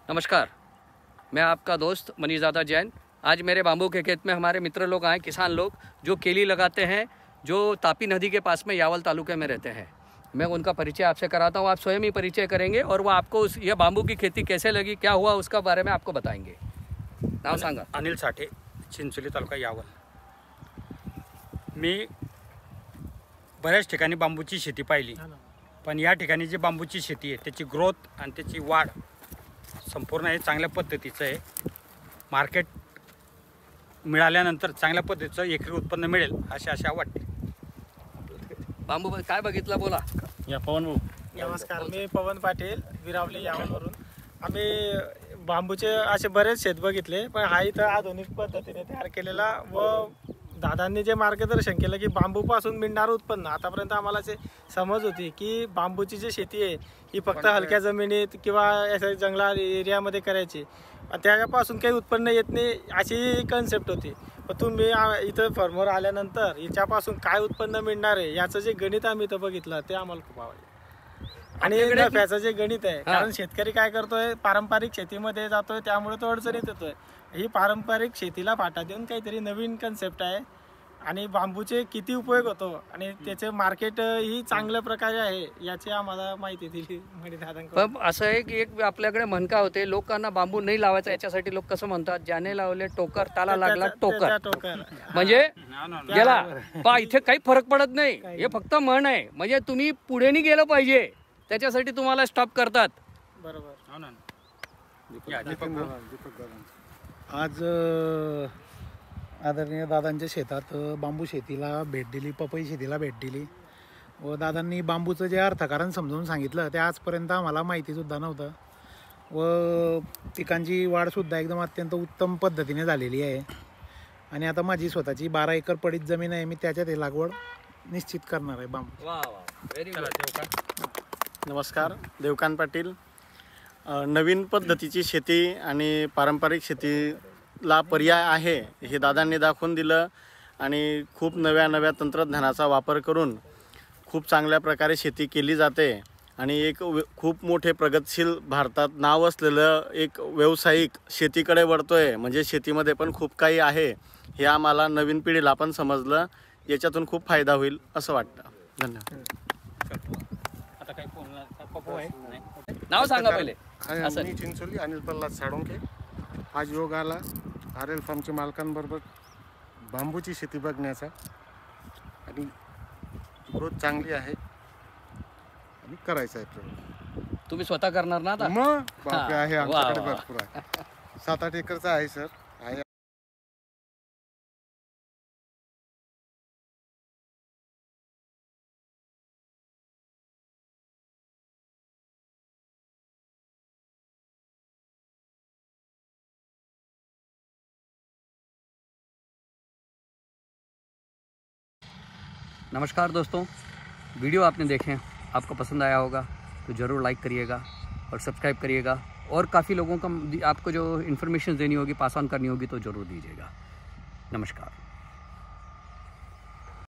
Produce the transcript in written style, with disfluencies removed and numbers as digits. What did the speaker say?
नमस्कार, मैं आपका दोस्त मनीषदादा जैन। आज मेरे बाम्बू के खेत में हमारे मित्र लोग आए, किसान लोग जो केली लगाते हैं, जो तापी नदी के पास में यावल तालुके में रहते हैं। मैं उनका परिचय आपसे कराता हूँ, आप स्वयं ही परिचय करेंगे और वो आपको यह बाम्बू की खेती कैसे लगी, क्या हुआ, उसका बारे में आपको बताएंगे। नाव सांगा। अनिल साठे, चिंचोली तालुका यावल। मी बऱ्याच ठिकाणी बांबूची शेती पाहिली, पण या ठिकाणी जी बांबूची शेती आहे त्याची ग्रोथ आणि त्याची वाढ संपूर्ण हे चांगल्या पद्धतीचं आहे। मार्केट मिळाल्यानंतर चांगल्या पद्धतीचं एकरी उत्पन्न मिळेल अशी आशा वाटते। बांबू काय बघितलं बोला। या पवन भाऊ नमस्कार, मी पवन पाटील, विरावली यावलवरून। आम्ही बांबूचे असे बरेच शेत बघितले, पण हा इथं आधुनिक पद्धतीने तयार केलेला व दादांनी जे मार्गदर्शन केलं की बांबूपासून मिळणारं उत्पन्न, आतापर्यंत आम्हाला जे समज होती की बांबूची जी शेती आहे ही फक्त हलक्या जमिनीत किंवा अशा जंगलात एरियामध्ये करायची, त्याच्यापासून काही उत्पन्न येत नाही अशी कन्सेप्ट होती। पण तुम्ही इथं फॉर्मवर आल्यानंतर याच्यापासून काय उत्पन्न मिळणार आहे याचं जे गणित आम्ही इथं बघितलं ते आम्हाला खूप आवडलं। आणि नफ्याचं जे गणित आहे, कारण शेतकरी काय करतोय, पारंपरिक शेतीमध्ये जातोय, त्यामुळे तो अडचणीत येतोय। ही पारंपरिक शेतीला फाटा देऊन काहीतरी नवीन कन्सेप्ट आहे आणि बांबूचे किती उपयोग होतो आणि त्याचे मार्केट ही चांगल्या प्रकारे आहे याची आम्हाला माहिती दिली पण असं आहे की एक आपल्याकडे म्हणका होते, लोकांना बांबू नाही लावायचा याच्यासाठी लोक कसं म्हणतात, ज्याने लावले टोकर त्याला लागला टोकर, म्हणजे गेला पा इथे काही फरक पडत नाही, हे फक्त म्हण आहे। म्हणजे तुम्ही पुढे नाही गेलं पाहिजे त्याच्यासाठी तुम्हाला स्टॉप करतात। बरोबर। आज आदरणीय दादांच्या शेतात बांबू शेतीला भेट दिली, पपई शेतीला भेट दिली व दादांनी बांबूचं जे अर्थकारण समजावून सांगितलं ते आजपर्यंत आम्हाला माहितीसुद्धा नव्हतं व पिकांची वाढसुद्धा एकदम अत्यंत उत्तम पद्धतीने झालेली आहे। आणि आता माझी स्वतःची 12 एकर पडीत जमीन आहे, मी त्याच्यात हे लागवड निश्चित करणार आहे बांबू। नमस्कार, देवकांत पाटील। नवीन पद्धतीची शेती आणि पारंपरिक शेतीला पर्याय आहे हे दादांनी दाखवून दिलं आणि खूप नव्या तंत्रज्ञानाचा वापर करून खूप चांगल्या प्रकारे शेती केली जाते आणि एक खूप मोठे प्रगतशील भारतात नाव असलेलं एक व्यावसायिक शेतीकडे वळतोय। म्हणजे शेतीमध्ये पण खूप काही आहे हे आम्हाला नवीन पिढीला पण समजलं, याच्यातून खूप फायदा होईल असं वाटतं। धन्यवाद। आता काही पप्पू आहे नाव सांगा पहिले। मी चिंचोली अनिल प्रल्हाद साळुंखे। आज योग आला आर एल फार्मच्या मालकांबरोबर बांबूची शेती बघण्याचा आणि ग्रोथ चांगली आहे आणि करायचं आहे प्रयोग। तुम्ही स्वतः करणार ना आता? मग बाकी आहे आमच्याकडे भरपूर आहे, 7-8 एकरचा आहे सर। आहे नमस्कार दोस्तों, वीडियो आपने देखे, आपको पसंद आया होगा तो ज़रूर लाइक करिएगा और सब्सक्राइब करिएगा और काफ़ी लोगों का आपको जो इन्फॉर्मेशन देनी होगी, पास ऑन करनी होगी तो ज़रूर दीजिएगा। नमस्कार।